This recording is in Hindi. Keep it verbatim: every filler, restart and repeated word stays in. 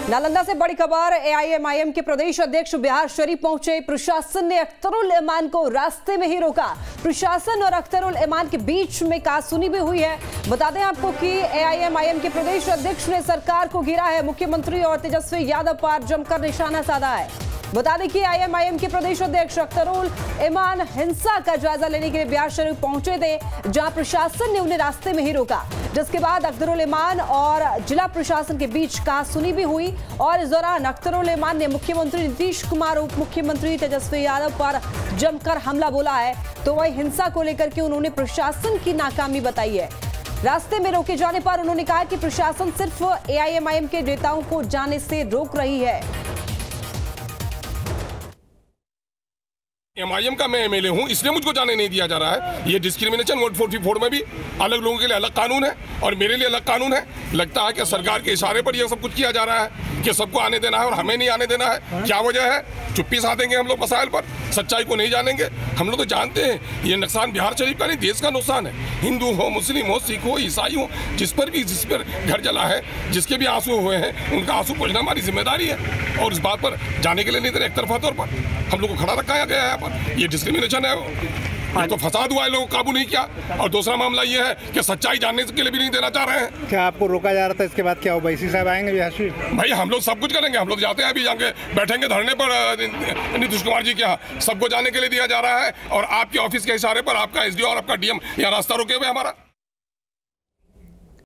नालंदा से बड़ी खबर। एआईएमआईएम के प्रदेश अध्यक्ष बिहार शरीफ पहुंचे। प्रशासन ने अख्तरुल इमान को रास्ते में ही रोका। प्रशासन और अख्तरुल इमान के बीच में कहासुनी भी हुई है। बता दें आपको कि एआईएमआईएम के प्रदेश अध्यक्ष ने सरकार को घेरा है। मुख्यमंत्री और तेजस्वी यादव पर जमकर निशाना साधा है। बता दें कि एआईएमआईएम के प्रदेश अध्यक्ष अख्तरुल इमान हिंसा का जायजा लेने के लिए बिहार शरीफ पहुंचे थे, जहां प्रशासन ने उन्हें रास्ते में ही रोका, जिसके बाद अख्तरुल इमान और जिला प्रशासन के बीच कहासुनी भी हुई। और इस दौरान अख्तरुल इमान ने मुख्यमंत्री नीतीश कुमार, उप मुख्यमंत्री तेजस्वी यादव पर जमकर हमला बोला है। तो वही हिंसा को लेकर के उन्होंने प्रशासन की नाकामी बताई है। रास्ते में रोके जाने पर उन्होंने कहा कि प्रशासन सिर्फ एआईएमआईएम के नेताओं को जाने से रोक रही है। एमआईएम का मैं एमएलए हूं, इसलिए मुझको जाने नहीं दिया जा रहा है। ये डिस्क्रिमिनेशन वन फोर्टी फोर में भी अलग लोगों के लिए अलग कानून है और मेरे लिए अलग कानून है। लगता है कि सरकार के इशारे पर यह सब कुछ किया जा रहा है कि सबको आने देना है और हमें नहीं आने देना है। क्या वजह है? चुप्पी साधेंगे हम लोग मसाइल पर, सच्चाई को नहीं जानेंगे। हम लोग तो जानते हैं ये नुकसान बिहार शरीफ का नहीं, देश का नुकसान है। हिंदू हो, मुस्लिम हो, सिख हो, ईसाई हो, जिस पर भी जिस पर घर जला है, जिसके भी आंसू हुए हैं, उनका आंसू पोंछना हमारी जिम्मेदारी है। और इस बात पर जाने के लिए नहीं दे रहे, एक तरफा तौर पर हम लोग को खड़ा रखा गया है। पर ये डिस्क्रिमिनेशन है। तो फसाद हुआ है, लोगों को काबू नहीं किया। और दूसरा मामला ये है कि सच्चाई जानने के लिए भी नहीं देना चाह रहे हैं। क्या आपको रोका जा रहा था? इसके बाद क्या होगा? इसी साहब आएंगे बिहार शरीफ? भाई हम लोग सब कुछ करेंगे। हम लोग जाते हैं, अभी जाएंगे, बैठेंगे धरने पर नीतीश कुमार जी के यहाँ। सबको जाने के लिए दिया जा रहा है और आपके ऑफिस के इशारे पर आपका एसडीओ और आपका डीएम यहाँ रास्ता रोके हुए हमारा।